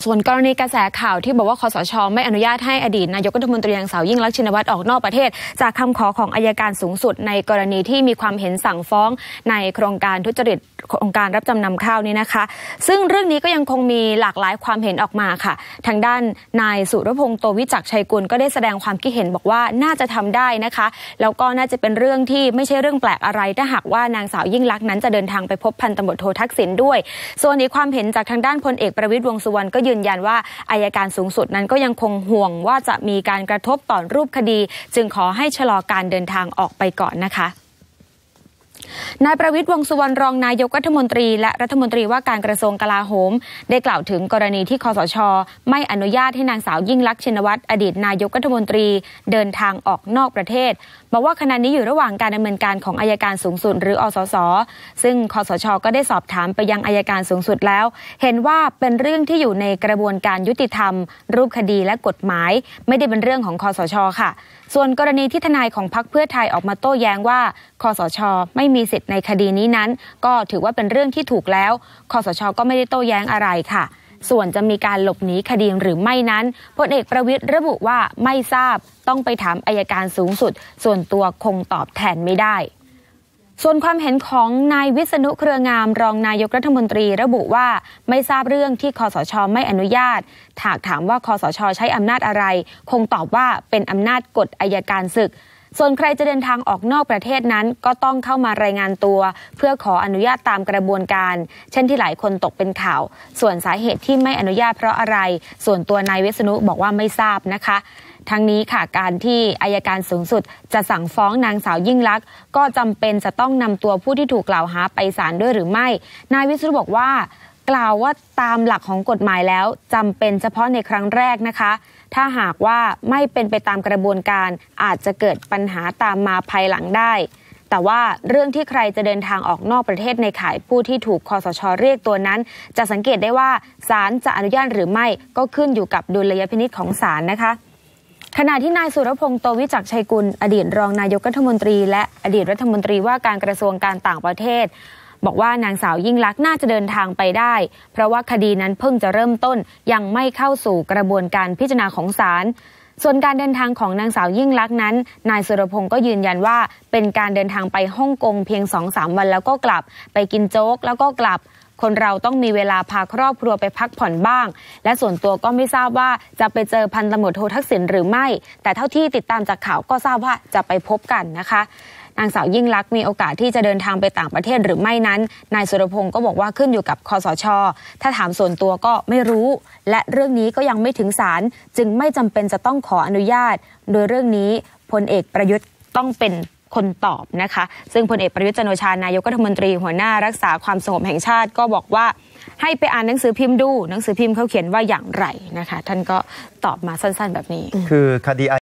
ส่วนกรณีกระแสข่าวที่บอกว่าคสช.ไม่อนุญาตให้อดีตนายกรัฐมนตรีนางสาวยิ่งลักษณ์ชินวัตรออกนอกประเทศจากคำขอของอัยการสูงสุดในกรณีที่มีความเห็นสั่งฟ้องในโครงการทุจริตโครงการรับจำนำข้าวนี้นะคะซึ่งเรื่องนี้ก็ยังคงมีหลากหลายความเห็นออกมาค่ะทางด้านนายสุรพงษ์โตวิจักรชัยกุลก็ได้แสดงความคิดเห็นบอกว่าน่าจะทำได้นะคะแล้วก็น่าจะเป็นเรื่องที่ไม่ใช่เรื่องแปลกอะไรถ้าหากว่านางสาวยิ่งลักษณ์นั้นจะเดินทางไปพบพันตำรวจโททักษิณด้วยส่วนอีกความเห็นจากทางด้านพลเอกประวิตร วงษ์สุวรรณก็ยืนยันว่าอัยการสูงสุดนั้นก็ยังคงห่วงว่าจะมีการกระทบต่อรูปคดีจึงขอให้ชะลอการเดินทางออกไปก่อนนะคะนายประวิตร วงษ์สุวรรณรองนายกรัฐมนตรีและรัฐมนตรีว่าการกระทรวงกลาโหมได้กล่าวถึงกรณีที่คสช.ไม่อนุญาตให้นางสาวยิ่งลักษณ์ชินวัตรอดีตนายกรัฐมนตรีเดินทางออกนอกประเทศบอกว่าขณะนี้อยู่ระหว่างการดำเนินการของอัยการสูงสุดหรืออสส.ซึ่งคสช.ก็ได้สอบถามไปยังอัยการสูงสุดแล้วเห็นว่าเป็นเรื่องที่อยู่ในกระบวนการยุติธรรมรูปคดีและกฎหมายไม่ได้เป็นเรื่องของคสช.ค่ะส่วนกรณีที่ทนายของพรรคเพื่อไทยออกมาโต้แย้งว่าคสช.ไม่มีสิทธิ์ในคดีนี้นั้นก็ถือว่าเป็นเรื่องที่ถูกแล้วคสช.ก็ไม่ได้โต้แย้งอะไรค่ะส่วนจะมีการหลบหนีคดีหรือไม่นั้นพลเอกประวิตรระบุว่าไม่ทราบต้องไปถามอัยการสูงสุดส่วนตัวคงตอบแทนไม่ได้ส่วนความเห็นของนายวิษณุเครืองามรองนายกรัฐมนตรีระบุว่าไม่ทราบเรื่องที่คสช.ไม่อนุญาตหากถามว่าคสช.ใช้อำนาจอะไรคงตอบว่าเป็นอำนาจกฎอัยการศึกส่วนใครจะเดินทางออกนอกประเทศนั้นก็ต้องเข้ามารายงานตัวเพื่อขออนุญาตตามกระบวนการเช่นที่หลายคนตกเป็นข่าวส่วนสาเหตุที่ไม่อนุญาตเพราะอะไรส่วนตัวนายวิษณุบอกว่าไม่ทราบนะคะทั้งนี้ค่ะการที่อัยการสูงสุดจะสั่งฟ้องนางสาวยิ่งลักษณ์ก็จำเป็นจะต้องนำตัวผู้ที่ถูกกล่าวหาไปศาลด้วยหรือไม่นายวิษณุบอกว่ากล่าวว่าตามหลักของกฎหมายแล้วจำเป็นเฉพาะในครั้งแรกนะคะถ้าหากว่าไม่เป็นไปตามกระบวนการอาจจะเกิดปัญหาตามมาภายหลังได้แต่ว่าเรื่องที่ใครจะเดินทางออกนอกประเทศในข่ายผู้ที่ถูกคสช.เรียกตัวนั้นจะสังเกตได้ว่าศาลจะอนุญาตหรือไม่ก็ขึ้นอยู่กับดุลยพินิจของศาลนะคะขณะที่นายสุรพงษ์โตวิจักรชัยกุลอดีตรองนายกรัฐมนตรีและอดีตรัฐมนตรีว่าการกระทรวงการต่างประเทศบอกว่านางสาวยิ่งลักษณ์น่าจะเดินทางไปได้เพราะว่าคดีนั้นเพิ่งจะเริ่มต้นยังไม่เข้าสู่กระบวนการพิจารณาของศาลส่วนการเดินทางของนางสาวยิ่งลักษณ์นั้นนายสุรพงษ์ก็ยืนยันว่าเป็นการเดินทางไปฮ่องกงเพียง 2-3 วันแล้วก็กลับไปกินโจ๊กแล้วก็กลับคนเราต้องมีเวลาพาครอบครัวไปพักผ่อนบ้างและส่วนตัวก็ไม่ทราบว่าจะไปเจอพันตำรวจโททักษิณหรือไม่แต่เท่าที่ติดตามจากข่าวก็ทราบว่าจะไปพบกันนะคะนางสาวยิ่งลักษณ์มีโอกาสที่จะเดินทางไปต่างประเทศหรือไม่นั้นนายสุรพงษ์ก็บอกว่าขึ้นอยู่กับคสช.ถ้าถามส่วนตัวก็ไม่รู้และเรื่องนี้ก็ยังไม่ถึงศาลจึงไม่จำเป็นจะต้องขออนุญาตโดยเรื่องนี้พลเอกประยุทธ์ต้องเป็นคนตอบนะคะซึ่งพลเอกประยุทธ์จันทร์โอชานายกรัฐมนตรีหัวหน้ารักษาความสงบแห่งชาติก็บอกว่าให้ไปอ่านหนังสือพิมพ์ดูหนังสือพิมพ์เขาเขียนว่าอย่างไรนะคะท่านก็ตอบมาสั้นๆแบบนี้คือคดี